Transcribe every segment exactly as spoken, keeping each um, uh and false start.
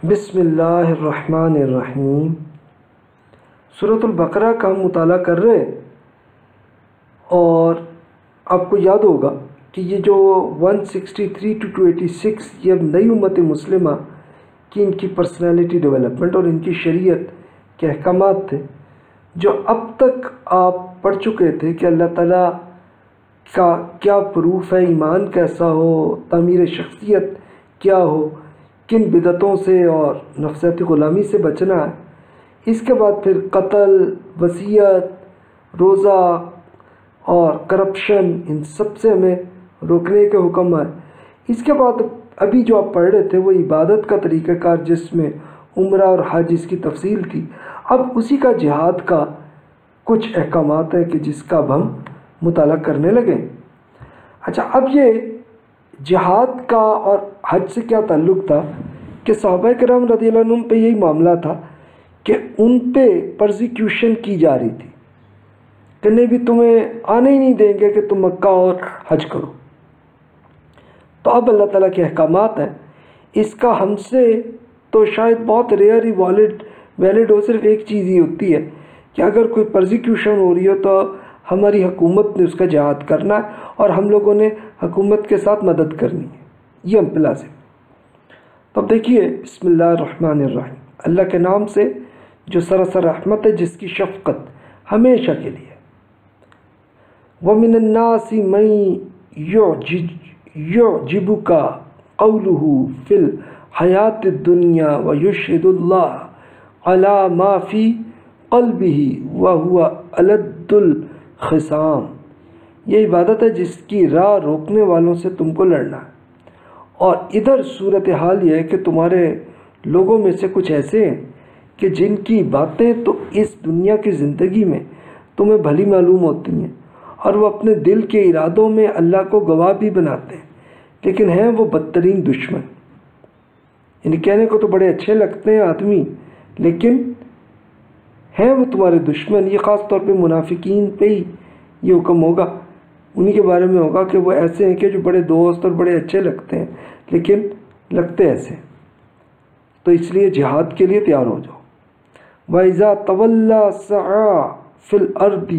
بسم اللہ الرحمن الرحیم۔ سورۃ البقرہ کا ہم مطالعہ کر رہے ہیں، اور آپ کو یاد ہوگا کہ یہ جو ایک سو تریسٹھ ٹو دو سو چھیاسی یہ اب نئی امت مسلمہ کی ان کی پرسنالٹی ڈیولپمنٹ اور ان کی شریعت کے احکامات تھے، جو اب تک آپ پڑھ چکے تھے کہ اللہ تعالیٰ کا کیا پروف ہے، ایمان کیسا ہو، تعمیر شخصیت کیا ہو، کن بدعتوں سے اور نفسیاتی غلامی سے بچنا ہے۔ اس کے بعد پھر قتل، وصیت، روزہ اور کرپشن، ان سب سے ہمیں روکنے کے حکم ہے۔ اس کے بعد ابھی جو آپ پڑھ رہے تھے وہ عبادت کا طریقہ کار، جس میں عمرہ اور حج اس کی تفصیل تھی۔ اب اسی کا جہاد کا کچھ احکامات ہیں کہ جس کا اب ہم مطالعہ کرنے لگے۔ اچھا، اب یہ جہاد کا اور حج سے کیا تعلق تھا کہ صحابہ کرام رضی اللہ عنہم پہ یہی معاملہ تھا کہ ان پہ پرزیکیوشن کی جا رہی تھی کہ نہیں بھی تمہیں آنے ہی نہیں دیں گے کہ تم مکہ اور حج کرو۔ تو اب اللہ تعالیٰ کے احکامات ہیں، اس کا ہم سے تو شاید بہت ریئر ہی ویلڈ ویلڈ ہو، صرف ایک چیز ہی ہوتی ہے کہ اگر کوئی پرزیکیوشن ہو رہی ہو تو ہماری حکومت نے اس کا جہاد کرنا ہے اور ہم لوگوں نے حکومت کے ساتھ مدد کرنی ہے، یہ ہم پہ لازم۔ تو اب دیکھیے، بسم اللہ الرحمن الرحیم، اللہ کے نام سے جو سراسر رحمت ہے، جس کی شفقت ہمیشہ کے لیے۔ وَمِنَ النَّاسِ مَن يُعْجِبُكَ قَوْلُهُ فِي الْحَيَاةِ الدُّنْيَا وَيُشْهِدُ اللَّهَ عَلَى مَا فِي قَلْبِهِ وَهُوَ أَلَدُّ الْخِصَامِ۔ یہ عبادت ہے جس کی راہ روکنے والوں سے تم کو لڑنا ہے۔ اور ادھر صورتحال یہ ہے کہ تمہارے لوگوں میں سے کچھ ایسے ہیں کہ جن کی باتیں تو اس دنیا کی زندگی میں تمہیں بھلی معلوم ہوتی ہیں، اور وہ اپنے دل کے ارادوں میں اللہ کو گواہ بھی بناتے ہیں، لیکن ہیں وہ بدترین دشمن۔ یعنی کہنے کو تو بڑے اچھے لگتے ہیں آدمی، لیکن ہیں وہ تمہارے دشمن۔ یہ خاص طور پہ منافقین پہ ہی یہ حکم ہوگا، انہی کے بارے میں ہوگا کہ وہ ایسے ہیں کہ جو بڑے دوست اور بڑے اچھے لگتے ہیں، لیکن لگتے ایسے۔ تو اس لیے جہاد کے لیے تیار ہو جاؤ۔ وَإِذَا تَوَلَّى سَعَىٰ فِي الْأَرْضِ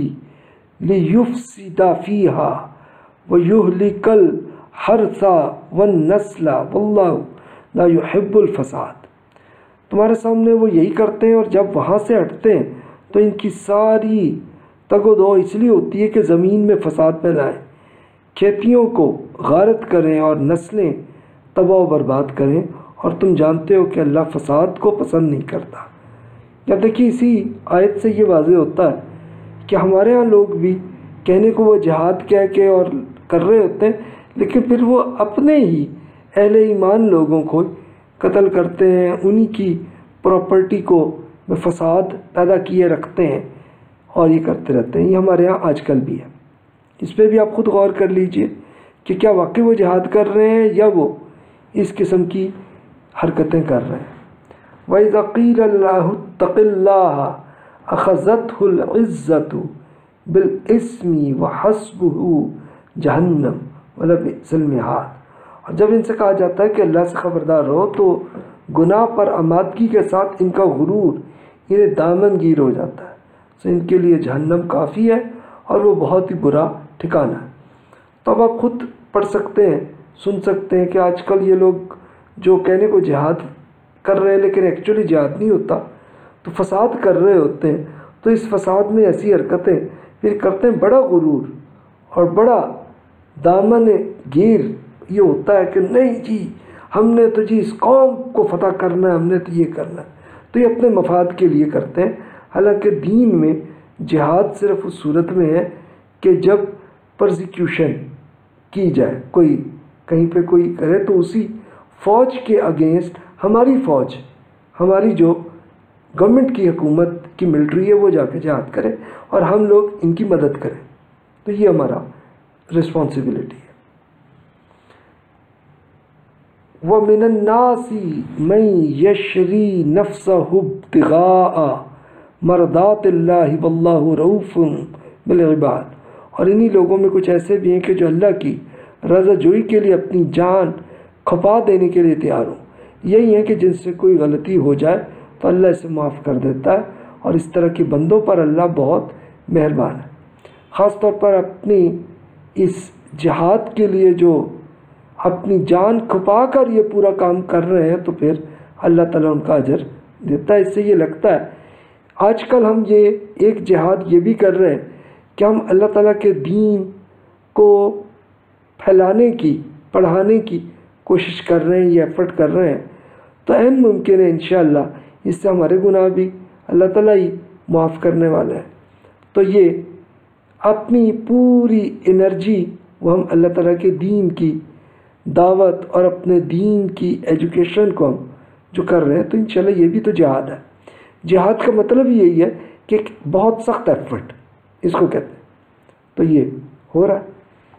لِيُفْسِدَ فِيهَا وَيُهْلِكَ الْحَرْثَ وَالنَّسْلَ وَاللَّهُ لَا يُحِبُّ الْفَسَادَ۔ تمہارے سامنے وہ یہی کرتے ہیں، اور جب وہاں سے ہٹتے ہیں تو ان کی ساری تگ و دو اس لیے ہوتی ہے کہ زمین میں فساد پھیلائیں، کھیتیوں کو غارت کریں اور نسلیں تباہ و برباد کریں، اور تم جانتے ہو کہ اللہ فساد کو پسند نہیں کرتا۔ یا دیکھیے، اسی آیت سے یہ واضح ہوتا ہے کہ ہمارے ہاں لوگ بھی کہنے کو وہ جہاد کہہ کے اور کر رہے ہوتے ہیں، لیکن پھر وہ اپنے ہی اہل ایمان لوگوں کو قتل کرتے ہیں، انہی کی پراپرٹی کو میں فساد پیدا کیے رکھتے ہیں، اور یہ کرتے رہتے ہیں۔ یہ ہمارے ہاں آج کل بھی ہے۔ اس پہ بھی آپ خود غور کر لیجئے کہ کیا واقعی وہ جہاد کر رہے ہیں یا وہ اس قسم کی حرکتیں کر رہے ہیں۔ وَإِذَا قِيلَ اللَّهُ اتَّقِ اللَّهَ أَخَذَتْهُ الْعِزَّةُ بِالْإِثْمِ وَحَسْبُهُ جَهَنَّمُ وَلَبِئْسَ الْمِہَادُ۔ اور جب ان سے کہا جاتا ہے کہ اللہ سے خبردار رہو، تو گناہ پر آمادگی کے ساتھ ان کا غرور انہیں دامن گیر ہو جاتا ہے، تو ان کے لیے جہنم کافی ہے اور وہ بہت ہی برا ٹھکانہ ہے۔ تو اب آپ خود پڑھ سکتے ہیں، سن سکتے ہیں کہ آج کل یہ لوگ جو کہنے کو جہاد کر رہے ہیں لیکن ایکچولی جہاد نہیں ہوتا، تو فساد کر رہے ہوتے ہیں۔ تو اس فساد میں ایسی حرکتیں پھر کرتے ہیں، بڑا غرور اور بڑا دامن گیر یہ ہوتا ہے کہ نہیں جی ہم نے تو جی اس قوم کو فتح کرنا ہے، ہم نے تو یہ کرنا ہے۔ تو یہ اپنے مفاد کے لیے کرتے ہیں، حالانکہ دین میں جہاد صرف اس صورت میں ہے کہ جب پرزیکیوشن کی جائے، کوئی کہیں پہ کوئی کرے تو اسی فوج کے اگینسٹ ہماری فوج، ہماری جو گورنمنٹ کی حکومت کی ملٹری ہے، وہ جا کے جہاد کرے اور ہم لوگ ان کی مدد کریں۔ تو یہ ہمارا رسپانسبلٹی ہے۔ وَمِنَ النَّاسِ مَن يَشْرِي نَفْسَهُ ابْتِغَاءَ مرضات اللہ واللہ رؤوف بالعباد۔ اور انہی لوگوں میں کچھ ایسے بھی ہیں کہ جو اللہ کی رضا جوئی کے لیے اپنی جان کھپا دینے کے لیے تیار ہوں، یہی ہیں کہ جن سے کوئی غلطی ہو جائے تو اللہ اسے معاف کر دیتا ہے، اور اس طرح کے بندوں پر اللہ بہت مہربان ہے۔ خاص طور پر اپنی اس جہاد کے لیے جو اپنی جان کھپا کر یہ پورا کام کر رہے ہیں تو پھر اللہ تعالیٰ ان کا اجر دیتا ہے۔ اس سے یہ لگتا ہے آج کل ہم یہ ایک جہاد یہ بھی کر رہے ہیں کہ ہم اللہ تعالیٰ کے دین کو پھیلانے کی، پڑھانے کی کوشش کر رہے ہیں، یہ ایفرٹ کر رہے ہیں، تو عین ممکن ہے انشاءاللہ اس سے ہمارے گناہ بھی اللہ تعالیٰ ہی معاف کرنے والا ہے۔ تو یہ اپنی پوری انرجی وہ ہم اللہ تعالیٰ کے دین کی دعوت اور اپنے دین کی ایجوکیشن کو ہم جو کر رہے ہیں، تو انشاءاللہ یہ بھی تو جہاد ہے۔ جہاد کا مطلب یہی ہے کہ ایک بہت سخت ایفرٹ اس کو کہتے ہیں، تو یہ ہو رہا ہے۔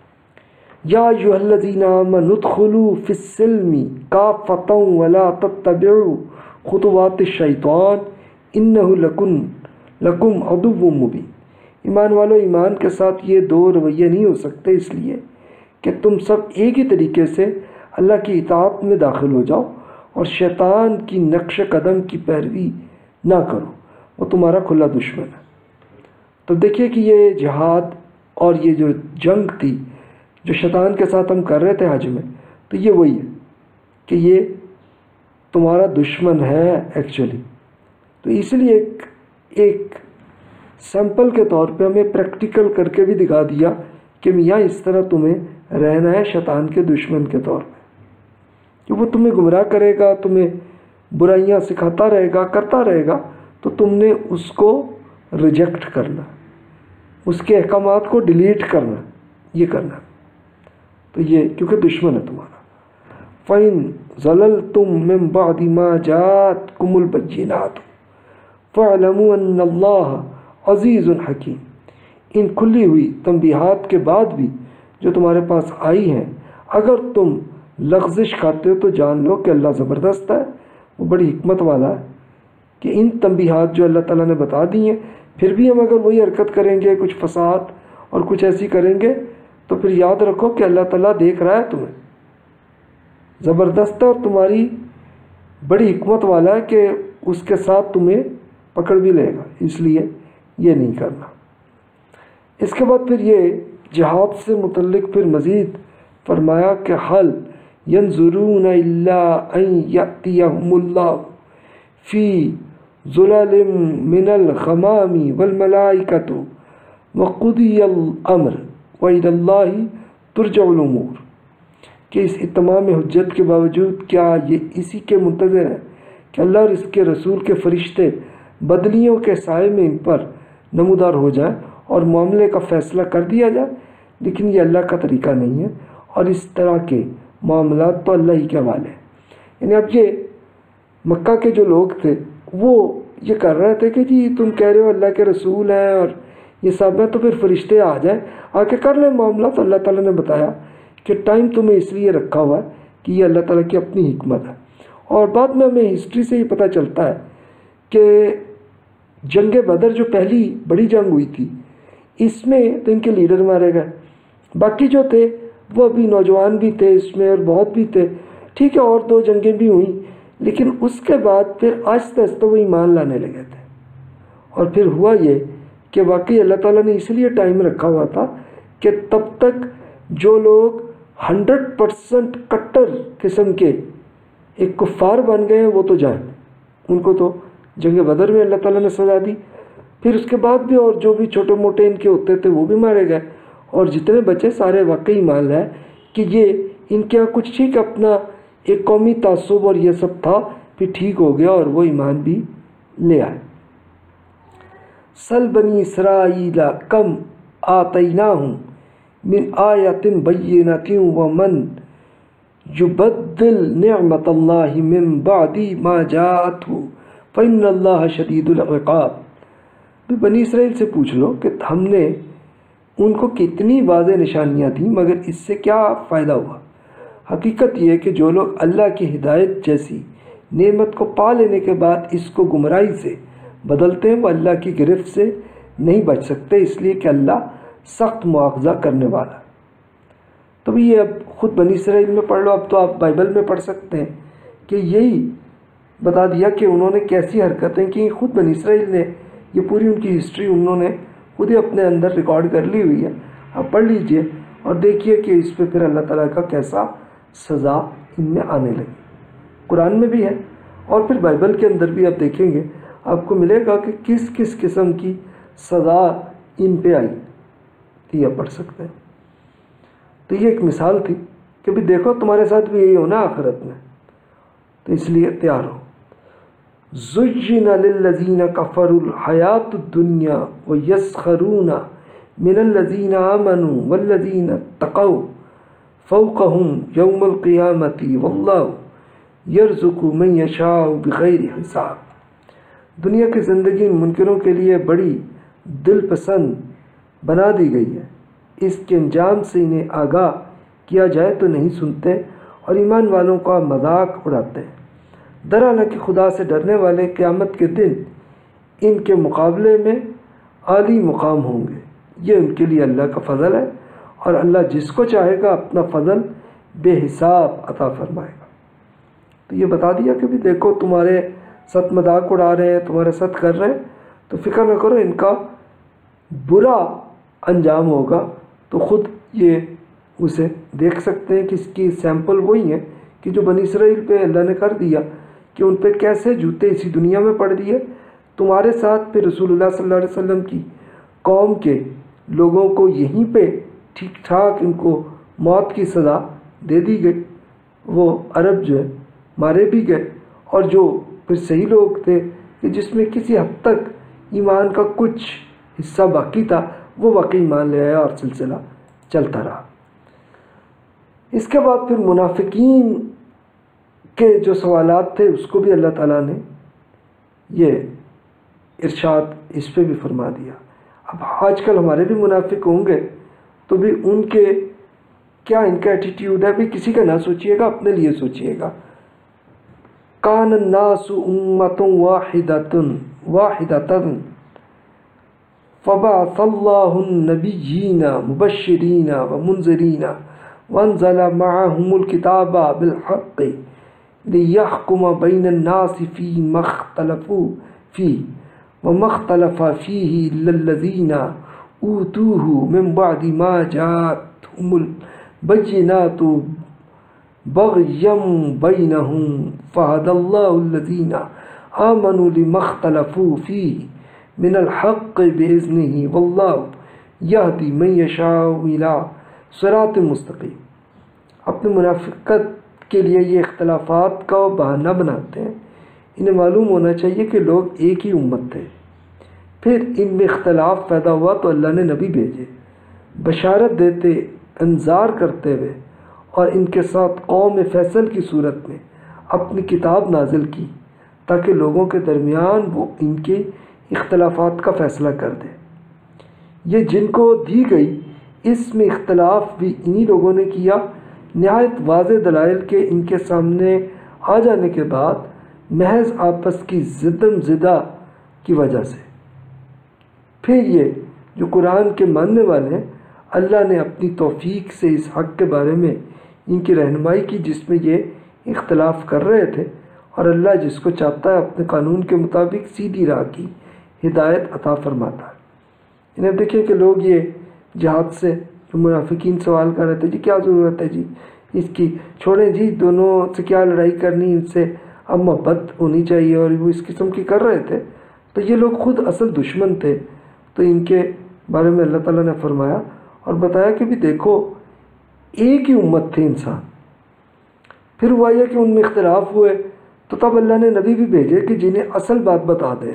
یا ایھا الذین آمنوا ادخلوا فی السلم کافۃ ولا تتبعوا خطوات الشیطان انہ لکم لکم عدو مبین۔ ایمان والو، ایمان کے ساتھ یہ دو رویے نہیں ہو سکتے، اس لیے کہ تم سب ایک ہی طریقے سے اللہ کی اطاعت میں داخل ہو جاؤ اور شیطان کی نقش قدم کی پیروی نہ کرو، وہ تمہارا کھلا دشمن ہے۔ تو دیکھیے کہ یہ جہاد اور یہ جو جنگ تھی جو شیطان کے ساتھ ہم کر رہے تھے حج میں، تو یہ وہی ہے کہ یہ تمہارا دشمن ہے ایکچولی۔ تو اس لیے ایک ایک سیمپل کے طور پہ ہمیں پریکٹیکل کر کے بھی دکھا دیا کہ میاں اس طرح تمہیں رہنا ہے شیطان کے دشمن کے طور پہ، کہ وہ تمہیں گمراہ کرے گا، تمہیں برائیاں سکھاتا رہے گا، کرتا رہے گا، تو تم نے اس کو ریجیکٹ کرنا، اس کے احکامات کو ڈیلیٹ کرنا، یہ کرنا۔ تو یہ کیونکہ دشمن ہے تمہارا۔ فَإِن ظَلَلْتُم مِّن بَعْدِ مَا جَاءَتْكُمُ الْبَيِّنَاتُ فَاعْلَمُوا أَنَّ اللَّهَ عَزِيزٌ حَكِيمٌ۔ ان کھلی ہوئی تنبیہات کے بعد بھی جو تمہارے پاس آئی ہیں، اگر تم لغزش کھاتے ہو تو جان لو کہ اللہ زبردست ہے، وہ بڑی حکمت والا ہے، کہ ان تنبیہات جو اللہ تعالیٰ نے بتا دی ہیں، پھر بھی ہم اگر وہی حرکت کریں گے، کچھ فساد اور کچھ ایسی کریں گے، تو پھر یاد رکھو کہ اللہ تعالیٰ دیکھ رہا ہے تمہیں، زبردست ہے، اور تمہاری بڑی حکمت والا ہے کہ اس کے ساتھ تمہیں پکڑ بھی لے گا، اس لیے یہ نہیں کرنا۔ اس کے بعد پھر یہ جہاد سے متعلق پھر مزید فرمایا کہ حل ینظرون الا ان یأتیہم اللہ فی ظلل من الغمام والملائکۃ وقضی الامر وإلی اللہ ترجع الامور، کہ اس اتمام حجت کے باوجود کیا یہ اسی کے منتظر ہیں کہ اللہ اور اس کے رسول کے فرشتے بدلیوں کے سائے میں ان پر نمودار ہو جائیں اور معاملے کا فیصلہ کر دیا جائے؟ لیکن یہ اللہ کا طریقہ نہیں ہے، اور اس طرح کے معاملات تو اللہ ہی کے حوالے ہیں۔ یعنی اب یہ مکہ کے جو لوگ تھے وہ یہ کر رہے تھے کہ جی تم کہہ رہے ہو اللہ کے رسول ہیں اور یہ سب ہے، تو پھر فرشتے آ جائیں، آ کے کر لیں معاملہ۔ تو اللہ تعالیٰ نے بتایا کہ ٹائم تمہیں اس لیے رکھا ہوا ہے کہ یہ اللہ تعالیٰ کی اپنی حکمت ہے۔ اور بعد میں ہمیں ہسٹری سے ہی پتہ چلتا ہے کہ جنگ بدر جو پہلی بڑی جنگ ہوئی تھی، اس میں تو ان کے لیڈر مارے گئے، باقی جو تھے وہ ابھی نوجوان بھی تھے اس میں اور بہت بھی تھے، ٹھیک ہے، اور دو جنگیں بھی ہوئیں، لیکن اس کے بعد پھر آہستہ آہستہ وہ ایمان لانے لگے تھے۔ اور پھر ہوا یہ کہ واقعی اللہ تعالیٰ نے اس لیے ٹائم رکھا ہوا تھا کہ تب تک جو لوگ ہنڈریڈ پرسنٹ کٹر قسم کے ایک کفار بن گئے ہیں وہ تو جائیں، ان کو تو جنگ بدر میں اللہ تعالیٰ نے سزا دی، پھر اس کے بعد بھی اور جو بھی چھوٹے موٹے ان کے ہوتے تھے وہ بھی مارے گئے، اور جتنے بچے سارے واقعی مان لائے کہ یہ ان کے یہاں کچھ ٹھیک اپنا ایک قومی تعصب اور یہ سب تھا، پھر ٹھیک ہو گیا اور وہ ایمان بھی لے آئے۔ سل بنی اسرائیل کم آتیناہم من آیۃ بینۃ ومن یبدل نعمت اللہ من بعد ما جاءتہ فإن اللہ شدید العقاب۔ بنی اسرائیل سے پوچھ لو کہ ہم نے ان کو کتنی واضح نشانیاں دیں مگر اس سے کیا فائدہ ہوا؟ حقیقت یہ ہے کہ جو لوگ اللہ کی ہدایت جیسی نعمت کو پا لینے کے بعد اس کو گمراہی سے بدلتے ہیں وہ اللہ کی گرفت سے نہیں بچ سکتے، اس لیے کہ اللہ سخت مواخذہ کرنے والا ہے۔ تو بھی یہ اب خود بنی اسرائیل میں پڑھ لو، اب تو آپ بائبل میں پڑھ سکتے ہیں کہ یہی بتا دیا کہ انہوں نے کیسی حرکتیں کی. خود بنی اسرائیل نے یہ پوری ان کی ہسٹری انہوں نے خود ہی اپنے اندر ریکارڈ کر لی ہوئی ہے. آپ پڑھ لیجئے اور دیکھیے کہ اس پہ پھر اللہ تعالیٰ کا کیسا سزا ان میں آنے لگی. قرآن میں بھی ہے اور پھر بائبل کے اندر بھی آپ دیکھیں گے آپ کو ملے گا کہ کس کس قسم کی سزا ان پہ آئی تھی. آپ پڑھ سکتے ہیں. تو یہ ایک مثال تھی کہ بھی دیکھو تمہارے ساتھ بھی یہی ہونا آخرت میں, تو اس لیے تیار ہو. زُيِّنَ لِلَّذِينَ كَفَرُوا الْحَيَاةُ الدُّنْيَا وَيَسْخَرُونَ مِنَ الَّذِينَ آمَنُوا وَالَّذِينَ اتَّقَوْا فَوْقَهُمْ يَوْمَ الْقِيَامَةِ وَاللَّهُ يَرْزُقُ مَن يَشَاءُ بِغَيْرِ حِسَاب. دنیا کی زندگی منکروں کے لیے بڑی دل پسند بنا دی گئی ہے. اس کے انجام سے انہیں آگاہ کیا جائے تو نہیں سنتے اور ایمان والوں کا مذاق اڑاتے ہیں. در حالانکہ خدا سے ڈرنے والے قیامت کے دن ان کے مقابلے میں عالی مقام ہوں گے. یہ ان کے لیے اللہ کا فضل ہے اور اللہ جس کو چاہے گا اپنا فضل بے حساب عطا فرمائے گا. تو یہ بتا دیا کہ بھی دیکھو تمہارے ساتھ مذاق اڑا رہے ہیں, تمہارے ساتھ کر رہے ہیں, تو فکر نہ کرو ان کا برا انجام ہوگا. تو خود یہ اسے دیکھ سکتے ہیں کہ اس کی سیمپل وہی ہیں کہ جو بنی اسرائیل پہ اللہ نے کر دیا کہ ان پہ کیسے جوتے اسی دنیا میں پڑ دیے. تمہارے ساتھ پھر رسول اللہ صلی اللہ علیہ وسلم کی قوم کے لوگوں کو یہیں پہ ٹھیک ٹھاک ان کو موت کی سزا دے دی گئی. وہ عرب جو ہے مارے بھی گئے اور جو پھر صحیح لوگ تھے کہ جس میں کسی حد تک ایمان کا کچھ حصہ باقی تھا وہ واقعی ایمان لے آیا اور سلسلہ چلتا رہا. اس کے بعد پھر منافقین کے جو سوالات تھے اس کو بھی اللہ تعالیٰ نے یہ ارشاد اس پہ بھی فرما دیا. اب آج کل ہمارے بھی منافق ہوں گے تو بھی ان کے کیا ان کا ایٹیٹیوڈ ہے بھی کسی کا نہ سوچیے گا, اپنے لیے سوچیے گا. کان الناس امۃ واحدۃ واحدۃ فبعث اللہ النبیین مبشرین ومنذرین وانزل معهم الكتاب بالحق ليحكم بين الناس فيما اختلفوا فيه وما اختلف فيه إلا الذين أوتوه من بعد ما جاءتهم البينات بغيا بينهم فهدى الله الذين آمنوا لما اختلفوا فيه من الحق بإذنه والله يهدي من يشاء إلى صراط مستقیم. اپنے منافقت کے لیے یہ اختلافات کا بہانہ بناتے ہیں. انہیں معلوم ہونا چاہیے کہ لوگ ایک ہی امت تھے, پھر ان میں اختلاف پیدا ہوا تو اللہ نے نبی بھیجے بشارت دیتے انذار کرتے ہوئے اور ان کے ساتھ قوم فیصل کی صورت میں اپنی کتاب نازل کی تاکہ لوگوں کے درمیان وہ ان کے اختلافات کا فیصلہ کر دے. یہ جن کو دی گئی اس میں اختلاف بھی انہی لوگوں نے کیا نہایت واضح دلائل کے ان کے سامنے آ جانے کے بعد محض آپس کی زدم زدہ کی وجہ سے. پھر یہ جو قرآن کے ماننے والے ہیں اللہ نے اپنی توفیق سے اس حق کے بارے میں ان کی رہنمائی کی جس میں یہ اختلاف کر رہے تھے, اور اللہ جس کو چاہتا ہے اپنے قانون کے مطابق سیدھی راہ کی ہدایت عطا فرماتا ہے. انہیں دیکھیں کہ لوگ یہ جہاد سے جو منافقین سوال کر رہے تھے جی کیا ضرورت ہے جی اس کی, چھوڑیں جی دونوں سے کیا لڑائی کرنی, ان سے اب محبت ہونی چاہیے, اور وہ اس قسم کی کر رہے تھے. تو یہ لوگ خود اصل دشمن تھے. تو ان کے بارے میں اللہ تعالیٰ نے فرمایا اور بتایا کہ بھی دیکھو ایک ہی امت تھے انسان. پھر ہوا یہ کہ ان میں اختلاف ہوئے تو تب اللہ نے نبی بھی بھیجے کہ جنہیں اصل بات بتا دیں.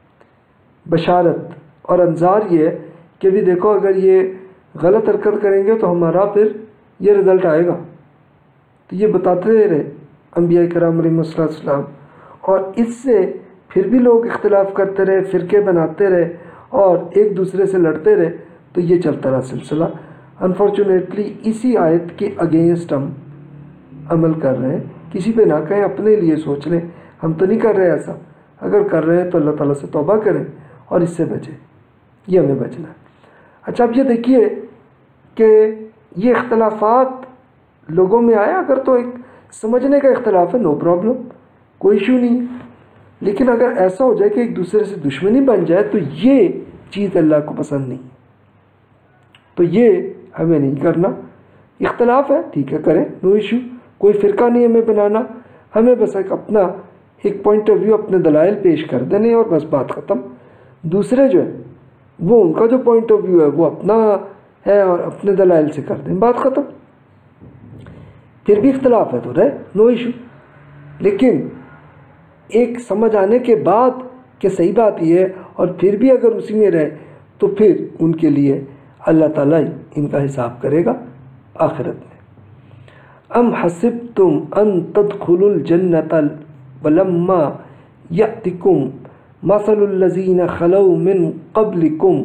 بشارت اور انذار یہ ہے کہ بھی دیکھو اگر یہ غلط حرکت کریں گے تو ہمارا پھر یہ رزلٹ آئے گا. تو یہ بتاتے رہے انبیاء کرام علیہ السلام, اور اس سے پھر بھی لوگ اختلاف کرتے رہے, فرقے بناتے رہے اور ایک دوسرے سے لڑتے رہے. تو یہ چلتا رہا سلسلہ. انفارچونیٹلی اسی آیت کے اگینسٹ ہم عمل کر رہے ہیں. کسی پہ نہ کہیں, اپنے لیے سوچ لیں ہم تو نہیں کر رہے ایسا. اگر کر رہے ہیں تو اللہ تعالیٰ سے توبہ کریں اور اس سے بچیں. یہ ہمیں بچنا ہے. اچھا اب یہ دیکھیے کہ یہ اختلافات لوگوں میں آیا اگر تو ایک سمجھنے کا اختلاف ہے، نو پرابلم، کوئی ایشو نہیں ہے. لیکن اگر ایسا ہو جائے کہ ایک دوسرے سے دشمنی بن جائے تو یہ چیز اللہ کو پسند نہیں، تو یہ ہمیں نہیں کرنا. اختلاف ہے ٹھیک ہے کریں، نو ایشو، کوئی فرقہ نہیں ہمیں بنانا، ہمیں بس ایک اپنا ایک پوائنٹ آف ویو، اپنے دلائل پیش کر دینے اور بس بات ختم. دوسرے جو ہے وہ ان کا جو پوائنٹ آف ویو ہے وہ اپنا ہے اور اپنے دلائل سے کر دیں، بات ختم. پھر بھی اختلاف ہے تو رہے، نو ایشو. لیکن ایک سمجھ آنے کے بعد کہ صحیح بات یہ ہے اور پھر بھی اگر اسی میں رہے تو پھر ان کے لیے اللہ تعالیٰ ان کا حساب کرے گا آخرت میں. ام حسبتم ان تدخلوا الجنة ولما یأتکم مثل الذین خلوا من قبلکم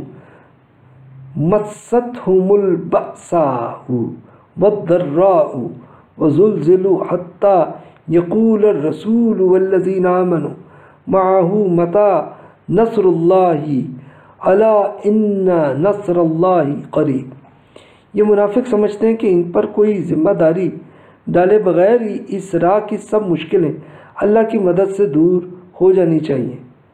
مستهم البأساء والضراء وزلزلوا حتى يقول الرسول والذین آمنوا معه متى نصر اللہ الا ان نصر اللہ قریب. یہ منافق سمجھتے ہیں کہ ان پر کوئی ذمہ داری ڈالے بغیر ہی اس راہ کی سب مشکلیں اللہ کی مدد سے دور ہو جانی چاہیے.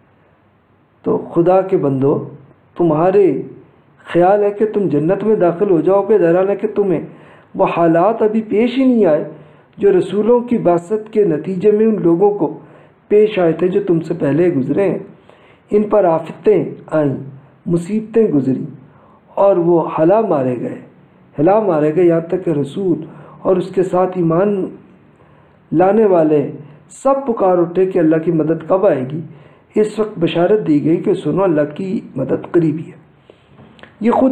تو خدا کے بندو، تمہارے خیال ہے کہ تم جنت میں داخل ہو جاؤ گے، حالانکہ کہ تمہیں وہ حالات ابھی پیش ہی نہیں آئے جو رسولوں کی بعثت کے نتیجے میں ان لوگوں کو پیش آئے تھے جو تم سے پہلے گزرے ہیں. ان پر آفتیں آئیں، مصیبتیں گزری اور وہ ہلا مارے گئے ہلا مارے گئے یہاں تک کہ رسول اور اس کے ساتھ ایمان لانے والے سب پکار اٹھے کہ اللہ کی مدد کب آئے گی. اس وقت بشارت دی گئی کہ سنو اللہ کی مدد قریبی ہے. یہ خود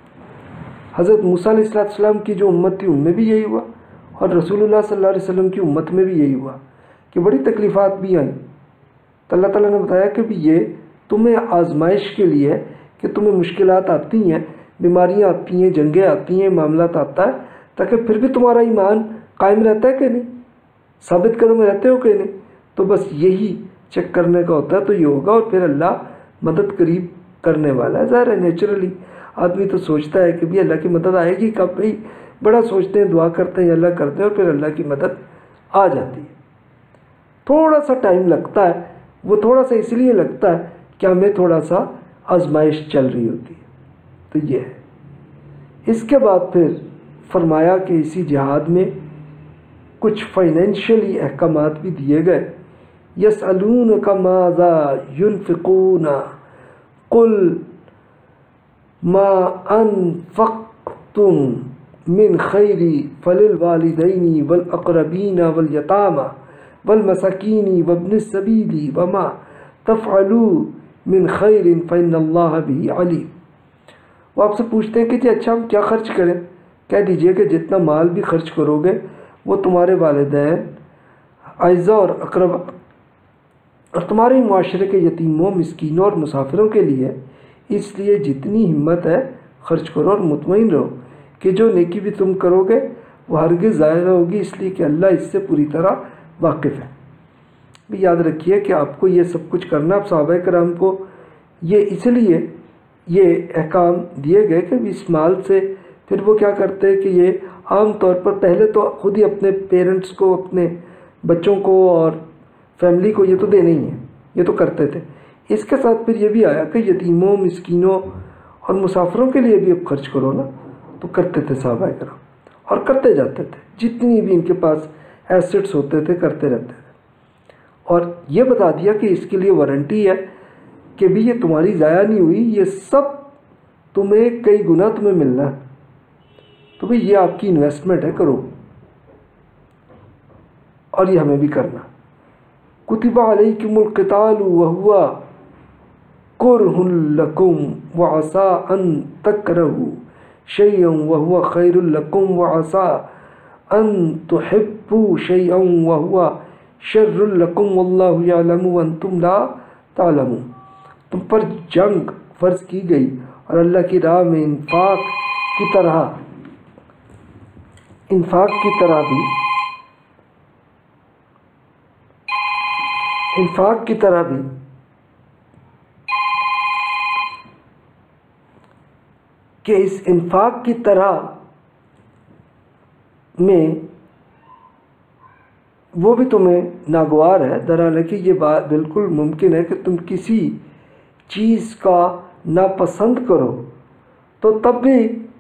حضرت موسیٰ علیہ السلام کی جو امت تھی ان میں بھی یہی ہوا اور رسول اللہ صلی اللہ علیہ وسلم کی امت میں بھی یہی ہوا کہ بڑی تکلیفات بھی آئیں. تو اللہ تعالیٰ نے بتایا کہ بھی یہ تمہیں آزمائش کے لیے ہے کہ تمہیں مشکلات آتی ہیں، بیماریاں آتی ہیں، جنگیں آتی ہیں، معاملات آتا ہے، تاکہ پھر بھی تمہارا ایمان قائم رہتا ہے کہ نہیں، ثابت قدم رہتے ہو کہ نہیں. تو بس یہی چیک کرنے کا ہوتا ہے، تو یہ ہوگا اور پھر اللہ مدد قریب کرنے والا ہے. ظاہر ہے نیچرلی آدمی تو سوچتا ہے کہ بھی اللہ کی مدد آئے گی کب، بھائی بڑا سوچتے ہیں، دعا کرتے ہیں، اللہ کرتے ہیں اور پھر اللہ کی مدد آ جاتی ہے. تھوڑا سا ٹائم لگتا ہے، وہ تھوڑا سا اس لیے لگتا ہے کہ ہمیں تھوڑا سا آزمائش چل رہی ہوتی ہے. تو یہ ہے. اس کے بعد پھر فرمایا کہ اسی جہاد میں کچھ فائنینشلی احکامات بھی دیے گئے. یسألونک ماذا ینفقون قل ما انفقتم من خیر فللوالدین والاقربین والیتامى والمساکین وابن السبیل وما تفعلوا من خیر فإن اللہ بہ علیم. وہ آپ سے پوچھتے ہیں کہ جی اچھا ہم کیا خرچ کریں؟ کہہ دیجئے کہ جتنا مال بھی خرچ کرو گے وہ تمہارے والدین، اعزاء اور اقرب اور تمہارے معاشرے کے یتیموں، مسکینوں اور مسافروں کے لیے، اس لیے جتنی ہمت ہے خرچ کرو اور مطمئن رہو کہ جو نیکی بھی تم کرو گے وہ ہرگز ضائع نہ ہوگی، اس لیے کہ اللہ اس سے پوری طرح واقف ہے. بھی یاد رکھیے کہ آپ کو یہ سب کچھ کرنا، اب صحابہ کرام کو یہ اس لیے یہ احکام دیے گئے کہ اس مال سے پھر وہ کیا کرتے ہیں کہ یہ عام طور پر پہلے تو خود ہی اپنے پیرنٹس کو، اپنے بچوں کو اور فیملی کو یہ تو دینے ہی ہیں، یہ تو کرتے تھے. اس کے ساتھ پھر یہ بھی آیا کہ یتیموں، مسکینوں اور مسافروں کے لیے بھی اب خرچ کرو نا، تو کرتے تھے صحابہ کرام اور کرتے جاتے تھے. جتنی بھی ان کے پاس ایسٹس ہوتے تھے کرتے رہتے تھے. اور یہ بتا دیا کہ اس کے لیے وارنٹی ہے کہ بھی یہ تمہاری ضائع نہیں ہوئی، یہ سب تمہیں کئی گنا تمہیں ملنا ہے. تو بھئی یہ آپ کی انویسٹمنٹ ہے، کرو. اور یہ ہمیں بھی کرنا. کتب علیکم القتال وہو کرہ لکم وعسى ان تکرہوا شیئا وہو خیر لکم وعسى ان تحبوا شیئا وہو شر لکم واللہ یعلم وانتم لا تعلمون. تم پر جنگ فرض کی گئی اور اللہ کی راہ میں انفاق کی طرح انفاق کی طرح بھی انفاق کی طرح بھی کہ اس انفاق کی طرح میں وہ بھی تمہیں ناگوار ہے، درحالانکہ یہ بات بالکل ممکن ہے کہ تم کسی چیز کا ناپسند کرو تو تب بھی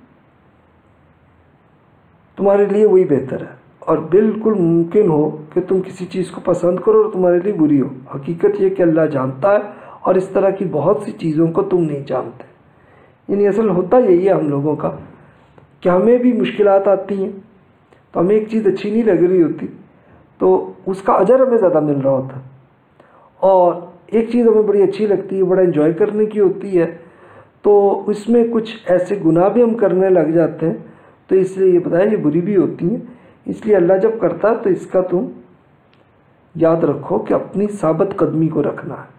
تمہارے لیے وہی بہتر ہے، اور بالکل ممکن ہو کہ تم کسی چیز کو پسند کرو اور تمہارے لیے بری ہو۔ حقیقت یہ کہ اللہ جانتا ہے، اور اس طرح کی بہت سی چیزوں کو تم نہیں جانتے۔ یعنی اصل ہوتا یہی ہے ہم لوگوں کا کہ ہمیں بھی مشکلات آتی ہیں، تو ہمیں ایک چیز اچھی نہیں لگ رہی ہوتی تو اس کا اجر ہمیں زیادہ مل رہا ہوتا ہے، اور ایک چیز ہمیں بڑی اچھی لگتی ہے، بڑا انجوائے کرنے کی ہوتی ہے، تو اس میں کچھ ایسے گناہ بھی ہم کرنے لگ جاتے ہیں، تو اس لیے یہ بتایا یہ بری بھی ہوتی ہیں۔ اس لیے اللہ جب کرتا ہے تو اس کا تم یاد رکھو کہ اپنی ثابت قدمی کو رکھنا ہے۔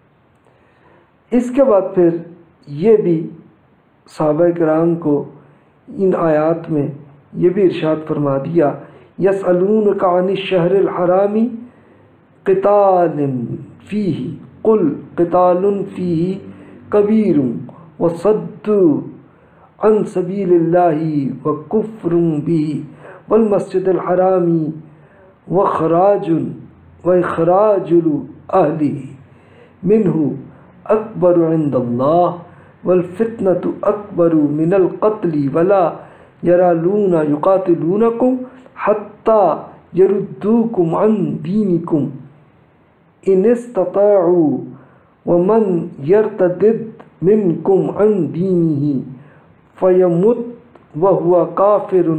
اس کے بعد پھر یہ بھی صحابہ کرام کو ان آیات میں یہ بھی ارشاد فرما دیا، یسألونک عن الشہر الحرام قتال فیہ قل قتال فیہ کبیر وصد عن سبیل اللہ وکفر بہ والمسجد الحرام وخراج واخراج اہلہ منہ اکبر عند اللہ والفتنة اکبر من القتل ولا یرالون یقاتلونکم حتی یردوکم عن دینکم ان استطاعوا ومن یرتدد منکم عن دینہ فیمت وہو کافر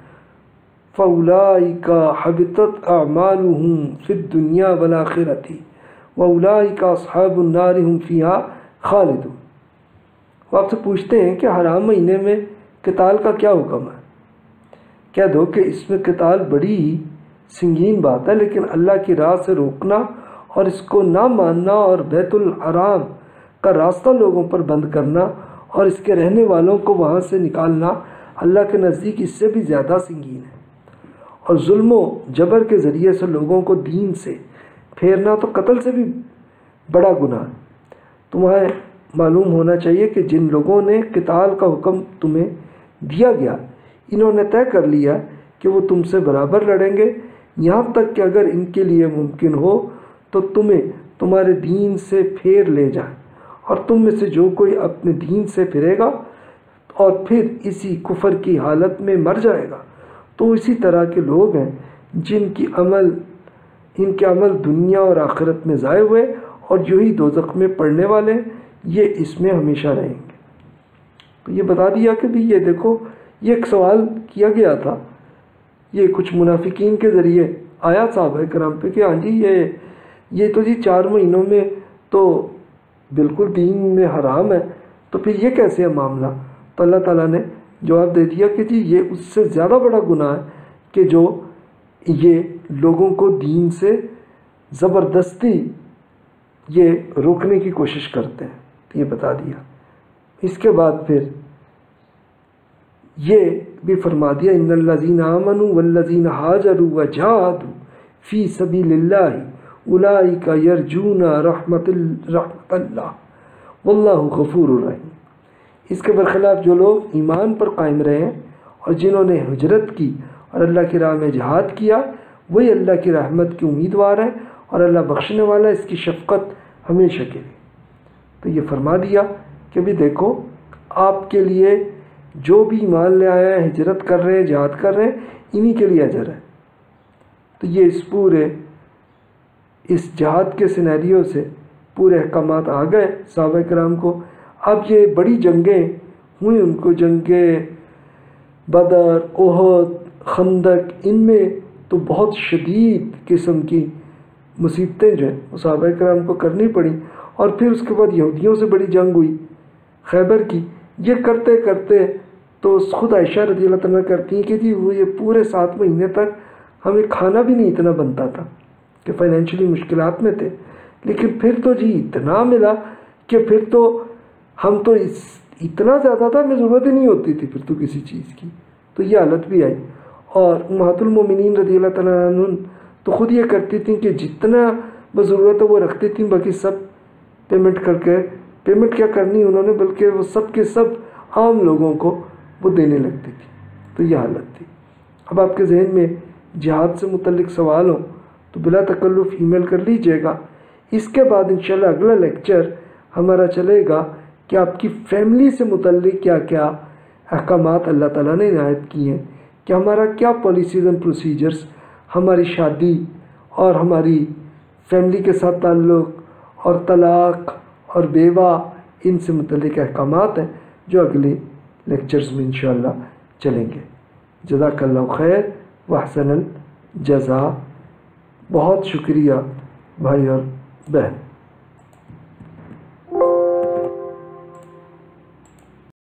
فاولئک حبطت اعمالہم فی الدنیا والآخرۃ واولئک اصحاب النار ہم فیہا خالدون۔ وہ آپ سے پوچھتے ہیں کہ حرام مہینے میں قتال کا کیا حکم ہے؟ کہہ دو کہ اس میں قتال بڑی ہی سنگین بات ہے، لیکن اللہ کی راہ سے روکنا اور اس کو نہ ماننا اور بیت الحرام کا راستہ لوگوں پر بند کرنا اور اس کے رہنے والوں کو وہاں سے نکالنا اللہ کے نزدیک اس سے بھی زیادہ سنگین ہے، اور ظلم و جبر کے ذریعے سے لوگوں کو دین سے پھیرنا تو قتل سے بھی بڑا گناہ ہے۔ تمہیں معلوم ہونا چاہیے کہ جن لوگوں نے قتال کا حکم تمہیں دیا گیا انہوں نے طے کر لیا کہ وہ تم سے برابر لڑیں گے، یہاں تک کہ اگر ان کے لیے ممکن ہو تو تمہیں تمہارے دین سے پھیر لے جائیں، اور تم میں سے جو کوئی اپنے دین سے پھرے گا اور پھر اسی کفر کی حالت میں مر جائے گا تو اسی طرح کے لوگ ہیں جن کی عمل ان کے عمل دنیا اور آخرت میں ضائع ہوئے، اور جو ہی دوزخ میں پڑنے والے یہ اس میں ہمیشہ رہیں گے۔ تو یہ بتا دیا کہ بھی یہ دیکھو، یہ ایک سوال کیا گیا تھا، یہ کچھ منافقین کے ذریعے آیا صحابہ کرام پہ کہ ہاں جی یہ یہ تو جی چار مہینوں میں تو بالکل دین میں حرام ہے، تو پھر یہ کیسے ہے معاملہ؟ تو اللہ تعالیٰ نے جواب دے دیا کہ جی یہ اس سے زیادہ بڑا گناہ ہے کہ جو یہ لوگوں کو دین سے زبردستی یہ روکنے کی کوشش کرتے ہیں، تو یہ بتا دیا۔ اس کے بعد پھر یہ بھی فرما دیا، ان الذین آمنوا والذین ہاجروا وجاہدوا فی سبیل اللہ اولئک یرجون رحمت رحمت اللہ واللہ غفور الرحیم۔ اس کے برخلاف جو لوگ ایمان پر قائم رہے اور جنہوں نے ہجرت کی اور اللہ کی راہ میں جہاد کیا وہی اللہ کی رحمت کے امیدوار ہیں، اور اللہ بخشنے والا اس کی شفقت ہمیشہ کے لیے۔ تو یہ فرما دیا کہ بھی دیکھو آپ کے لیے جو بھی ایمان لے آیا ہے، ہجرت کر رہے ہیں، جہاد کر رہے ہیں، انہی کے لیے اجر ہے۔ تو یہ اس پورے اس جہاد کے سینیریو سے پورے احکامات آ گئے صحابہ کرام کو۔ اب یہ بڑی جنگیں ہوئیں ان کو، جنگیں بدر، احد، خندق، ان میں تو بہت شدید قسم کی مصیبتیں جو ہیں وہ صحابہ کرام کو کرنی پڑی، اور پھر اس کے بعد یہودیوں سے بڑی جنگ ہوئی خیبر کی۔ یہ کرتے کرتے تو خود عائشہ رضی اللہ تعالیٰ کرتی ہیں کہ جی وہ یہ پورے سات مہینے تک ہمیں کھانا بھی نہیں اتنا بنتا تھا کہ فائنینشلی مشکلات میں تھے، لیکن پھر تو جی اتنا ملا کہ پھر تو ہم تو اس اتنا زیادہ تھا ہمیں ضرورت ہی نہیں ہوتی تھی پھر تو کسی چیز کی۔ تو یہ حالت بھی آئی، اور امہات المومنین رضی اللہ تعالیٰ عنہ تو خود یہ کرتی تھیں کہ جتنا وہ ضرورت ہے وہ رکھتی تھیں، باقی سب پیمنٹ کر کے پیمنٹ کیا کرنی انہوں نے بلکہ وہ سب کے سب عام لوگوں کو وہ دینے لگتی تھی۔ تو یہ حالت تھی۔ اب آپ کے ذہن میں جہاد سے متعلق سوال ہو تو بلا تکلف ای میل کر لیجئے گا۔ اس کے بعد انشاءاللہ اگلا لیکچر ہمارا چلے گا کہ آپ کی فیملی سے متعلق کیا کیا احکامات اللہ تعالیٰ نے عنایت کی ہیں، کہ ہمارا کیا پالیسیز اینڈ پروسیجرز ہماری شادی اور ہماری فیملی کے ساتھ تعلق اور طلاق اور بیوہ ان سے متعلق احکامات ہیں جو اگلے لیکچرز میں انشاءاللہ چلیں گے۔ جزاک اللہ خیر واحسن الجزا۔ بہت شکریہ بھائی اور بہن۔